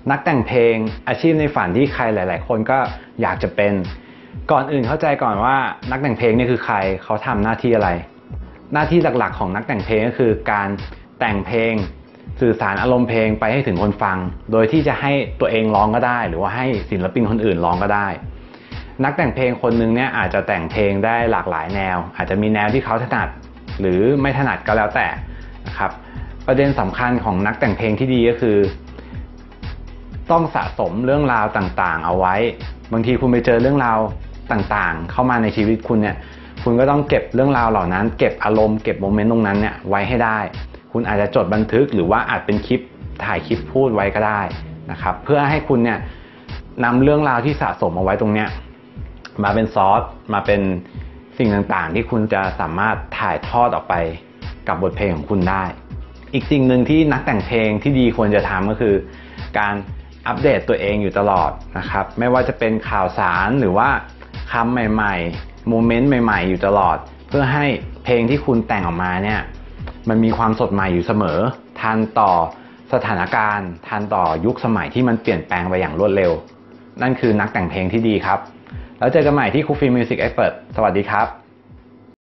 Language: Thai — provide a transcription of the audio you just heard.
นักแต่งเพลงอาชีพในฝันที่ใครหลายๆคนก็อยากจะเป็นก่อนอื่นเข้าใจก่อนว่านักแต่งเพลงนี่คือใครเขาทำหน้าที่อะไรหน้าที่หลักๆของนักแต่งเพลงก็คือการแต่งเพลงสื่อสารอารมณ์เพลงไปให้ถึงคนฟังโดยที่จะให้ตัวเองร้องก็ได้หรือว่าให้ศิลปินคนอื่นร้องก็ได้นักแต่งเพลงคนนึงเนี่ยอาจจะแต่งเพลงได้หลากหลายแนวอาจจะมีแนวที่เขาถนัดหรือไม่ถนัดก็แล้วแต่นะครับประเด็นสำคัญของนักแต่งเพลงที่ดีก็คือต้องสะสมเรื่องราวต่างๆเอาไว้บางทีคุณไปเจอเรื่องราวต่างๆเข้ามาในชีวิตคุณเนี่ยคุณก็ต้องเก็บเรื่องราวเหล่านั้นเก็บอารมณ์เก็บโมเมนต์ตรงนั้นเนี่ยไว้ให้ได้คุณอาจจะจดบันทึกหรือว่าอาจเป็นคลิปถ่ายคลิปพูดไว้ก็ได้นะครับเพื่อให้คุณเนี่ยนำเรื่องราวที่สะสมเอาไว้ตรงเนี้ยมาเป็นซอสมาเป็นสิ่งต่างๆที่คุณจะสามารถถ่ายทอดออกไปกับบทเพลงของคุณได้อีกสิ่งหนึ่งที่นักแต่งเพลงที่ดีควรจะทำก็คือการอัปเดตตัวเองอยู่ตลอดนะครับไม่ว่าจะเป็นข่าวสารหรือว่าคำใหม่ๆโมเมนต์ใหม่ๆอยู่ตลอดเพื่อให้เพลงที่คุณแต่งออกมาเนี่ยมันมีความสดใหม่อยู่เสมอทันต่อสถานการณ์ทันต่อยุคสมัยที่มันเปลี่ยนแปลงไปอย่างรวดเร็วนั่นคือนักแต่งเพลงที่ดีครับแล้วเจอกันใหม่ที่ Coffee Music Expert สวัสดีครับ